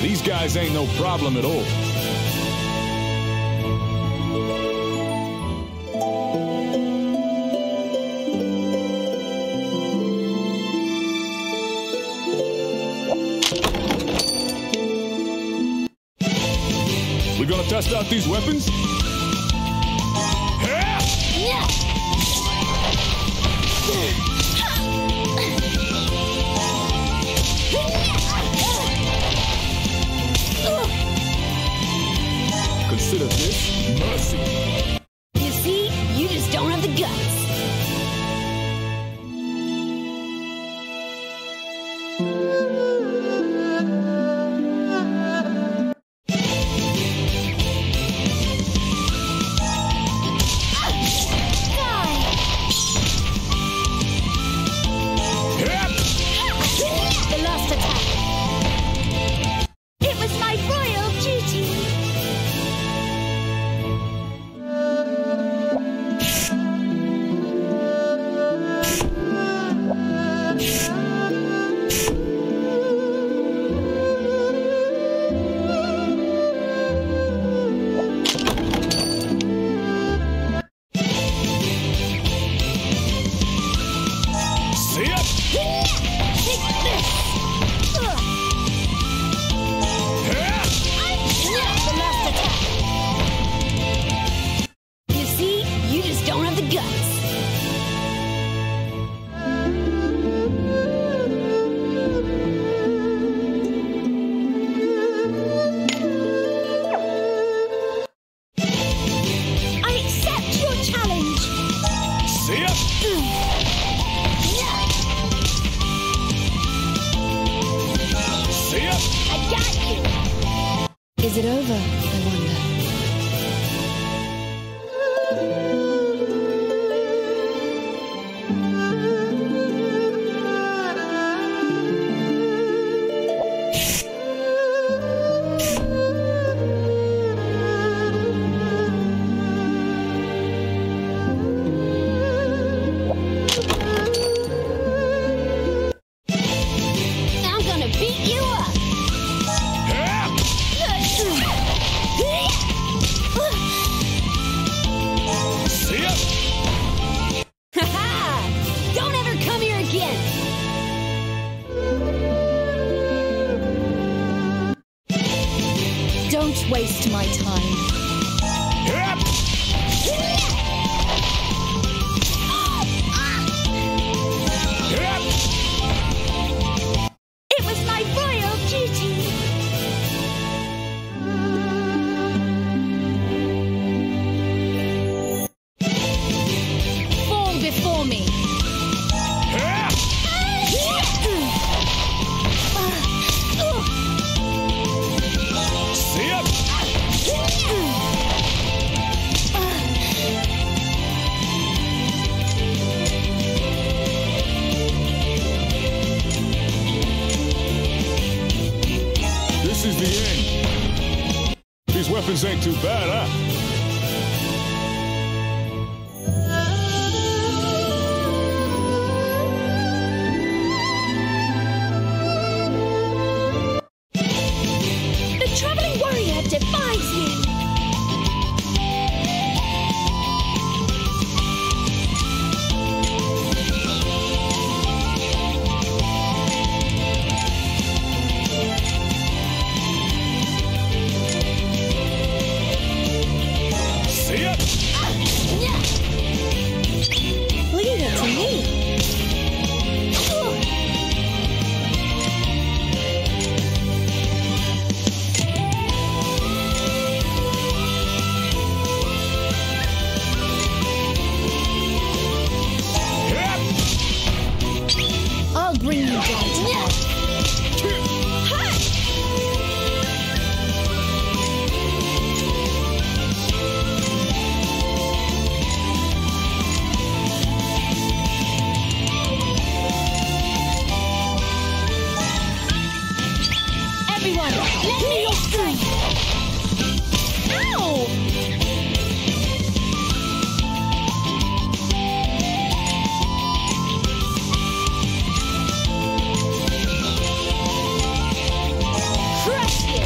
these guys ain't no problem at all. We're gonna test out these weapons? Consider this mercy. You see, you just don't have the guts. The last attack. It was my royal duty. See ya! Take this. The last attack. You see, you just don't have the guts. I accept your challenge. See ya! See ya! I got you. Is it over, I wonder? I'm gonna beat you up. See ya! Ha-ha! Don't ever come here again. Don't waste my time. It was my royal duty. Fall before me. See ya! This is the end. These weapons ain't too bad, huh? The traveling warrior defies you. See ya! Leave it to me. I'll bring you down to earth. Everyone, let me your strength. Ow! Crush you.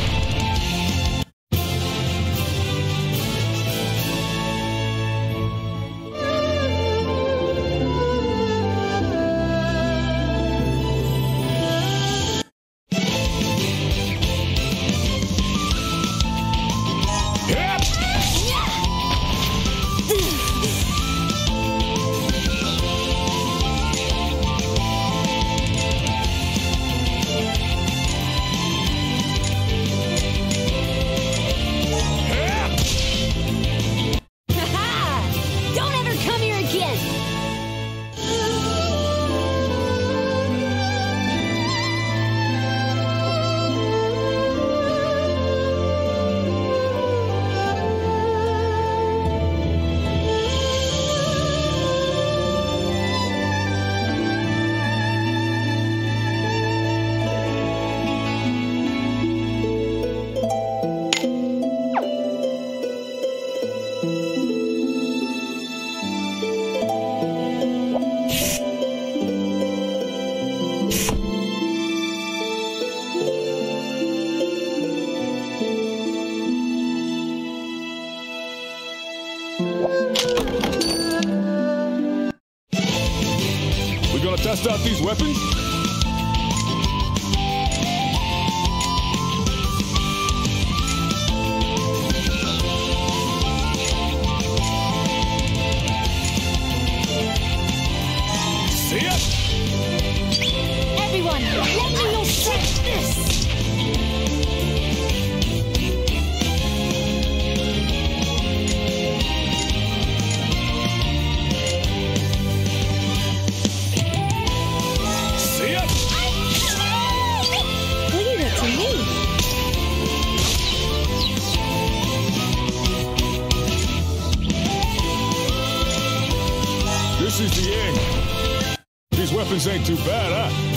test out these weapons? See ya! Everyone, let me your strength this! See ya! Leave it to me. This is the end. These weapons ain't too bad, huh?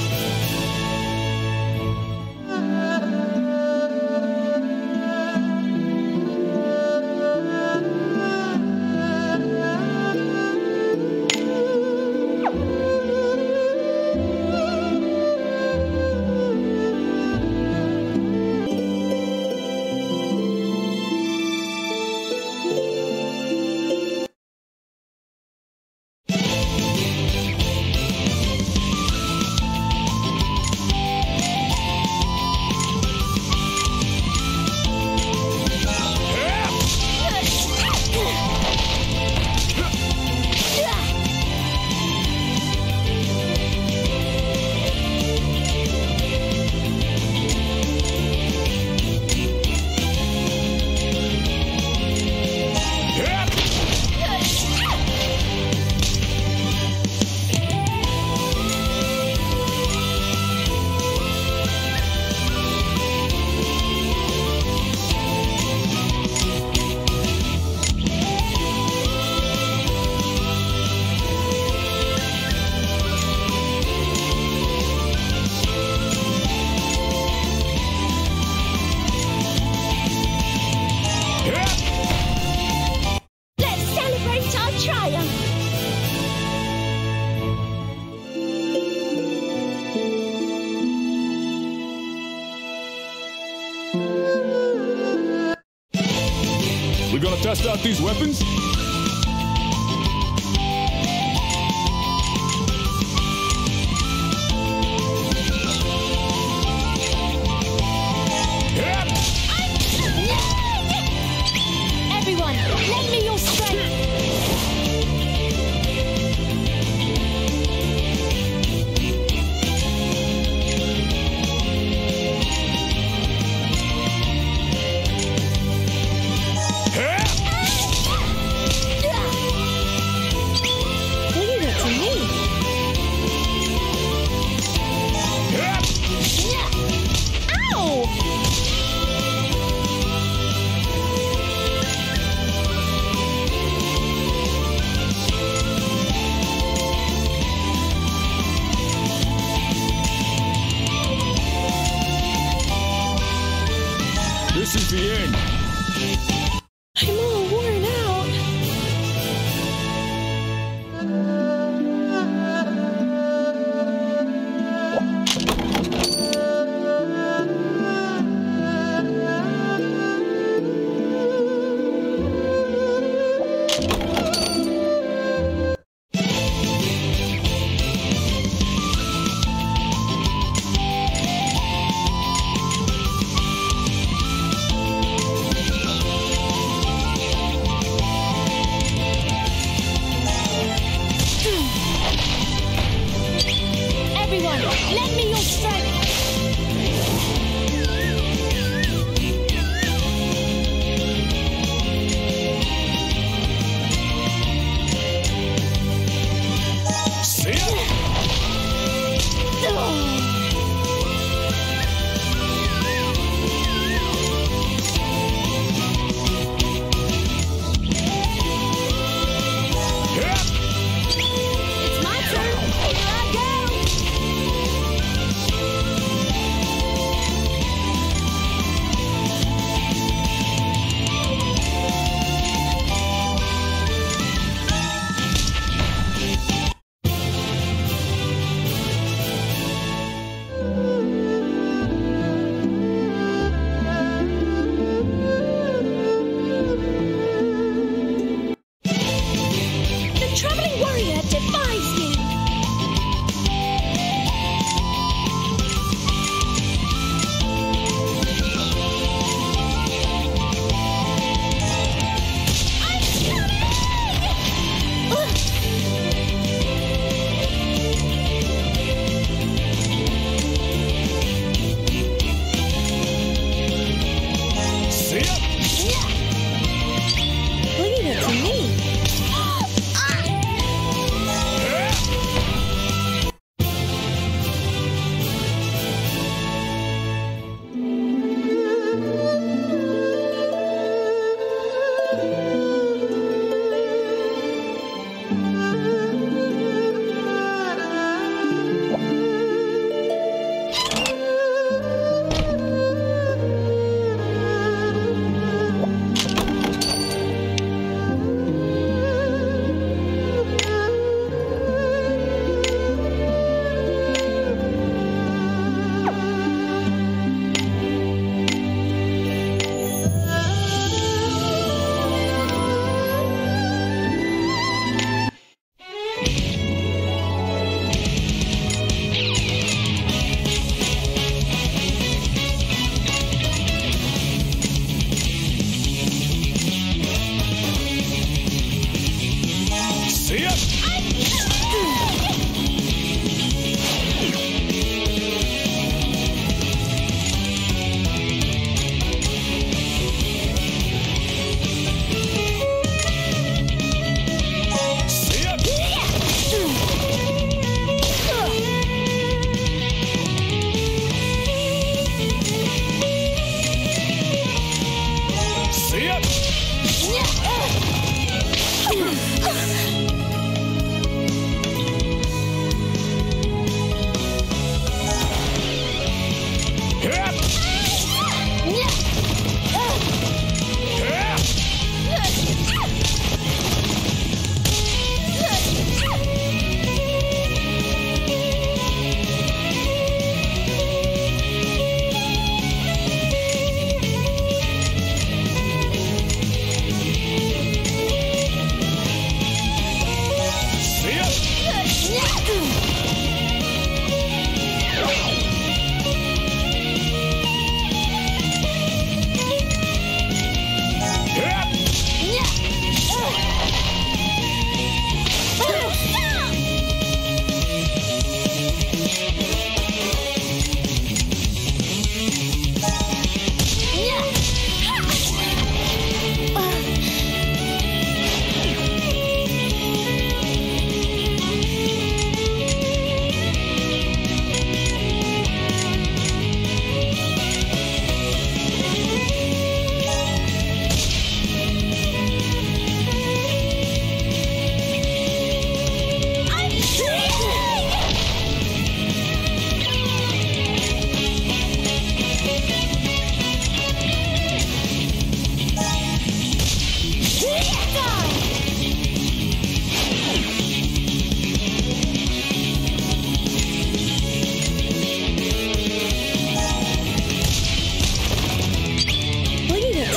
Let's celebrate our triumph. We gonna test out these weapons? Everyone, lend me your strength. Leave it to me. Ow! This is the end. I'm all worn out.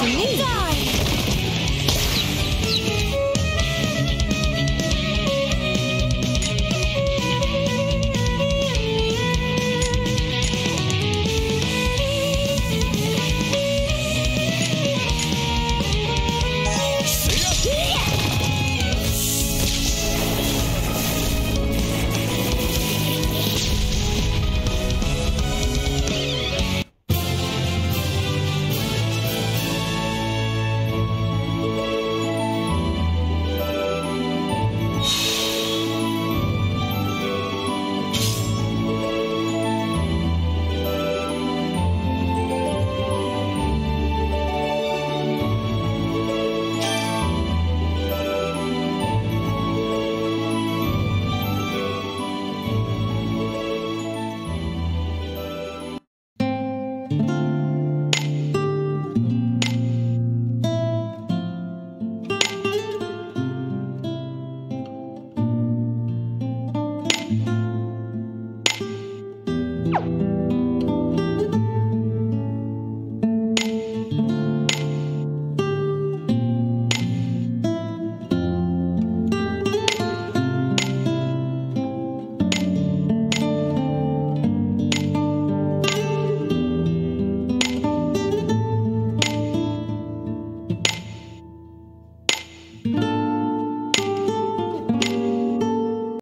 to me. Die!